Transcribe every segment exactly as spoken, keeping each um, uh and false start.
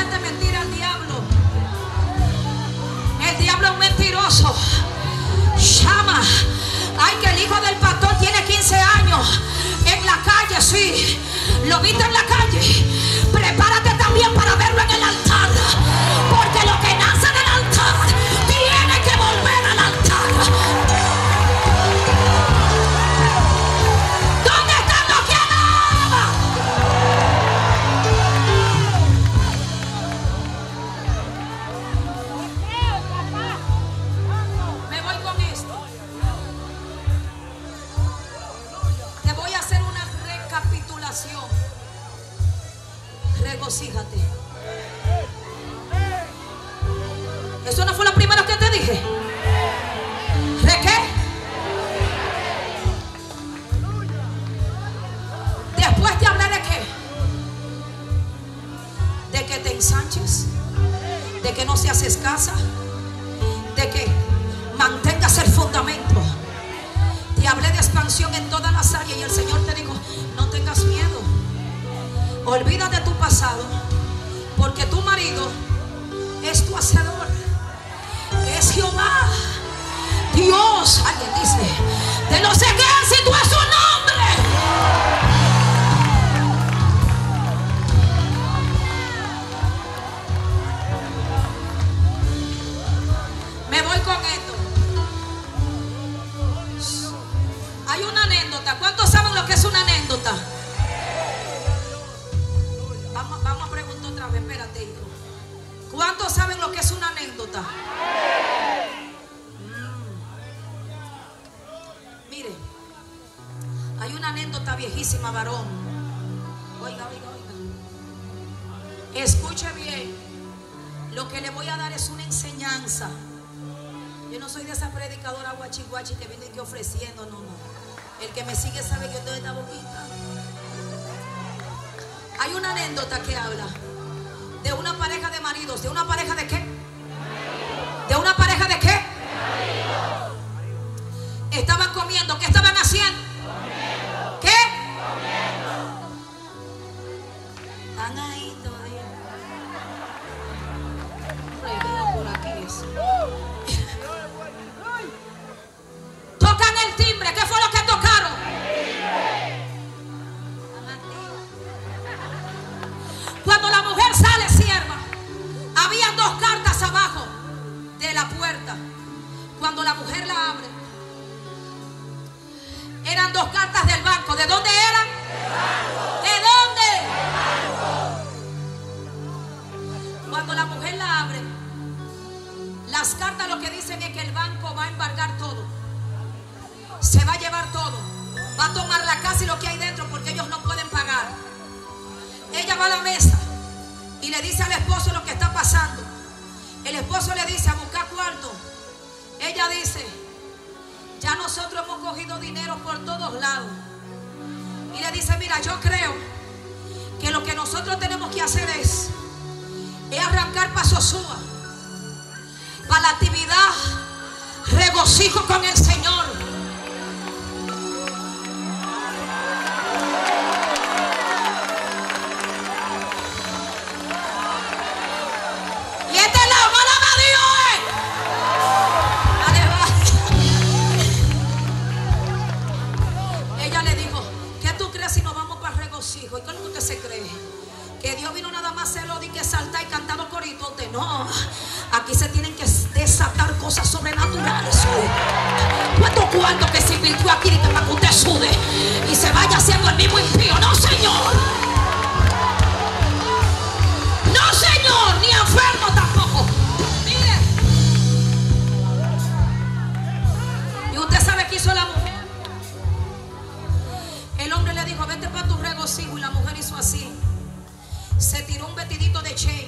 hacerte mentir al diablo. El diablo es un mentiroso. Llama. Ay, que el hijo del pastor tiene quince años. En la calle, sí. Lo viste en la calle. Prepárate también para verlo en el altar. Porque lo que nace del altar tiene que volver al altar. ¿Dónde están los que alaban? Me voy con esto. Te voy a hacer una recapitulación. Regocíjate. ¿Eso no fue lo primero que te dije? ¿De qué? Después te hablé de qué. De que te ensanches, de que no seas escasa, de que mantengas el fundamento. Te hablé de expansión en todas las áreas y el Señor te dijo: no tengas miedo. Olvida de tu pasado, porque tu marido es tu hacedor, es Jehová, Dios. Alguien dice: de los ejércitos es su nombre. Me voy con esto. Hay una anécdota. ¿Cuántos saben lo que es una anécdota? Vamos, vamos a preguntar otra vez. Espérate, hijo. ¿Cuántos saben lo que es una anécdota? Mm. Mire, hay una anécdota viejísima, varón. Oiga, oiga, oiga. Escuche bien. Lo que le voy a dar es una enseñanza. Yo no soy de esa predicadora guachi guachi que viene aquí ofreciendo, no, no. El que me sigue sabe que yo estoy de esta boquita. Hay una anécdota que habla de una pareja de maridos. ¿De una pareja de qué? ¿De una pareja de qué? Estaban comiendo. ¿Qué estaban haciendo? ¿Qué? Están ahí todavía. Prohibido por aquí eso. Tocan el timbre. ¿Qué fue lo que tocaron? Cuando la mujer sale, sierva, habían dos cartas abajo de la puerta. Cuando la mujer la abre, eran dos cartas del banco. ¿De dónde eran? ¿De dónde? Cuando la mujer la abre, las cartas lo que dicen es que el banco va a embargar todo. Se va a llevar todo. Va a tomar la casa y lo que hay dentro, porque ellos no pueden pagar. Ella va a la mesa y le dice al esposo lo que está pasando. El esposo le dice: a buscar cuarto. Ella dice: ya nosotros hemos cogido dinero por todos lados. Y le dice: mira, yo creo que lo que nosotros tenemos que hacer es, es arrancar para Sosúa, para la actividad regocijo con el Señor. ¿Y qué es lo que se cree? Que Dios vino nada más a hacerlo de que saltar y cantando corito. No, aquí se tienen que desatar cosas sobrenaturales. ¿Cuánto cuarto que se invirtió aquí para que usted sude y se vaya haciendo el mismo impío? No, señor. No, señor, ni enfermo tampoco. Mire. ¿Y usted sabe qué hizo la mujer? El hombre le dijo: vete para tu regocijo. Y la mujer hizo así. Se tiró un vestidito de Shein.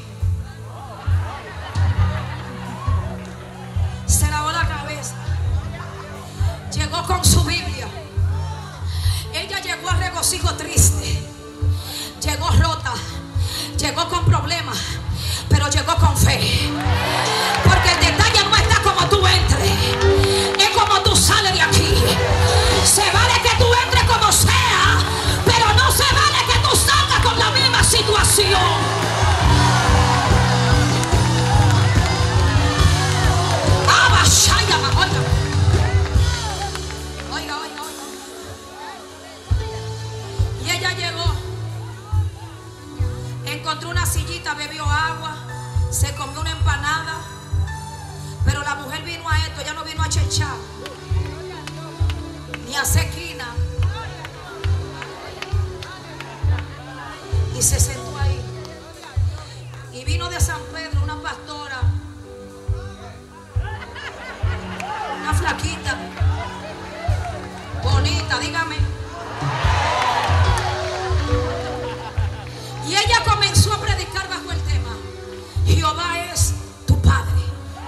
Se lavó la cabeza. Llegó con su Biblia. Ella llegó a regocijo triste. Llegó rota. Llegó con problemas. Pero llegó con fe. Porque el detalle no está como tú entres, es como tú sales de aquí. Se vale que tú entres como sea, pero no se vale que tú salgas con la misma situación. Se comió una empanada. Pero la mujer vino a esto. Ella no vino a chechar ni a sequina. Y se sentó ahí. Y vino de San Pedro una pastora, una flaquita, bonita, dígame. Y ella comenzó a predicar bajo el tema: Jehová es tu Padre.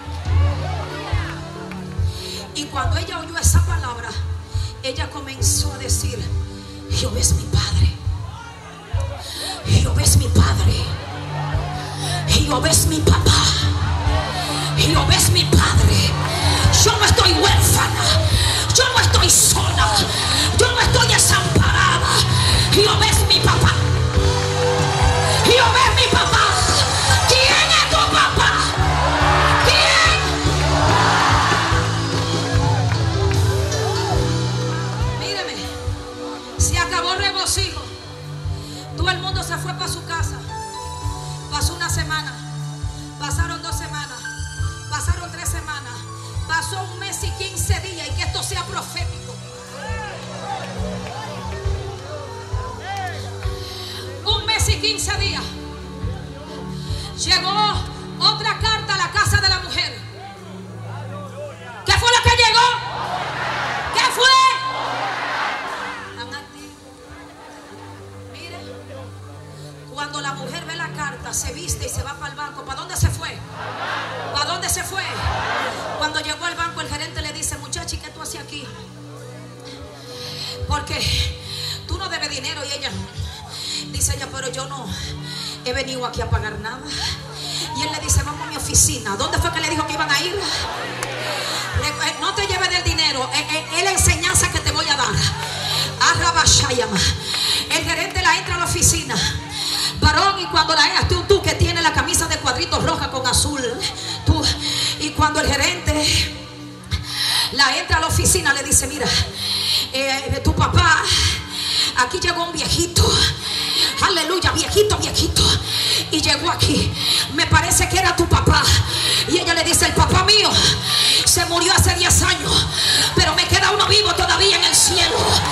Y cuando ella oyó esa palabra, ella comenzó a decir: Jehová es mi Padre. Jehová es mi Padre. Jehová es mi papá. Jehová es mi Padre. Yo no estoy huérfana. Yo no estoy sola. Yo no estoy desamparada. Jehová es mi papá. Jehová es mi papá. ¿Quién es tu papá? ¿Quién? Míreme. Se acabó el regocijo. Todo el mundo se fue para su casa. Pasó una semana, pasaron dos semanas, pasaron tres semanas, pasó un mes y quince días, y que esto sea profético. Un mes y quince días. Llegó otra carta a la casa de la mujer. ¿Qué fue lo que llegó? ¿Qué fue? Cuando la mujer ve la carta, se viste y se va para el banco. ¿Para dónde se fue? ¿Para dónde se fue? Cuando llegó al banco, el gerente le dice: muchacha, ¿y qué tú haces aquí? Porque tú no debes dinero. Y ella dice: ella, pero yo no he venido aquí a pagar nada. Y él le dice: vamos a mi oficina. ¿Dónde fue que le dijo que iban a ir? No te lleves del dinero, es la enseñanza que te voy a dar. El gerente la entra a la oficina, varón, y cuando la tú, tú que tienes la camisa de cuadritos roja con azul, tú, y cuando el gerente la entra a la oficina, le dice: mira, eh, tu papá, aquí llegó un viejito, aleluya, viejito, viejito, y llegó aquí, me parece que era tu papá. Y ella le dice: el papá mío se murió hace diez años, pero me queda uno vivo todavía en el cielo.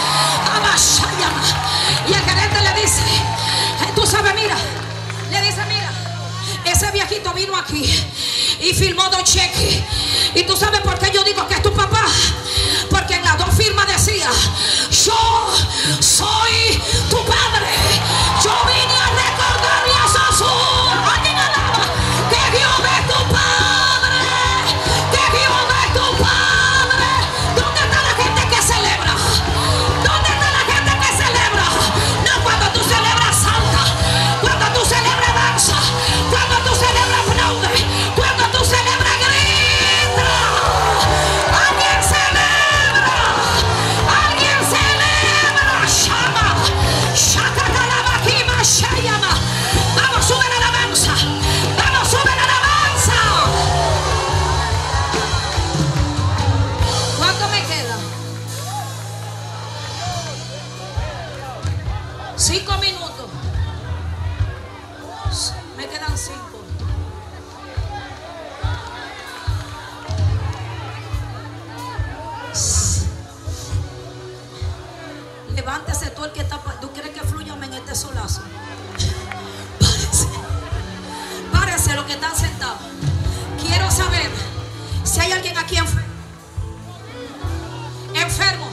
Y el gerente le dice: tú sabes, mira, le dice: mira, ese viejito vino aquí y firmó dos cheques. Y tú sabes por qué yo digo que es tu papá, porque en las dos firmas decía: yo soy tu padre. Yo vine a recordarle a Jesús, alguien alaba, que Dios es tu padre, que Dios es tu padre. ¿Dónde está la gente que celebra? ¿Dónde está la gente que celebra? No cuando tú celebras salta, cuando tú celebras danza, cuando tú celebras aplaude, cuando tú celebras grita. Alguien celebra, alguien celebra. Shama, shakatalabakima shayama. Vamos, sube la alabanza, vamos, sube la alabanza. ¿Cuánto me queda? Cinco minutos. Me quedan cinco. Levántese tú el que está. ¿Tú crees que fluya en este solazo? Párese. Párese los que están sentados. Quiero saber si hay alguien aquí enfermo. Enfermo.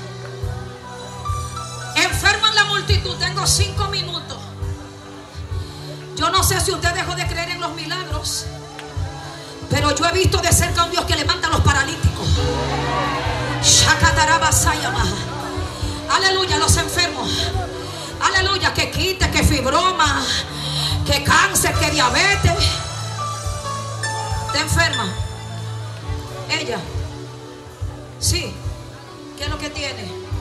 Enfermo en la multitud. Tengo cinco minutos. Yo no sé si usted dejó de creer en los milagros, pero yo he visto de cerca a un Dios que levanta a los paralíticos. Aleluya, los enfermos. Aleluya, que quite, que fibroma, que cáncer, que diabetes. ¿Te enferma? Ella. Sí. ¿Qué es lo que tiene?